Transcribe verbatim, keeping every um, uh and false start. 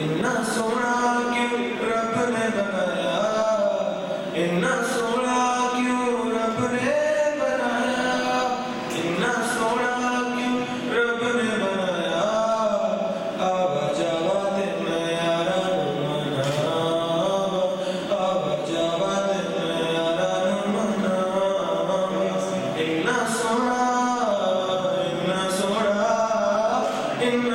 इन्ना सोना क्यों रब ने बनाया, इन्ना सोना क्यों रब ने बनाया, इन्ना सोना क्यों रब ने बनाया। आवा जावा ते मैं यारा नू मनावा, आवा जावा ते मैं यारा नू मनावा। इन्ना सोना, इन्ना सोना, इन्ना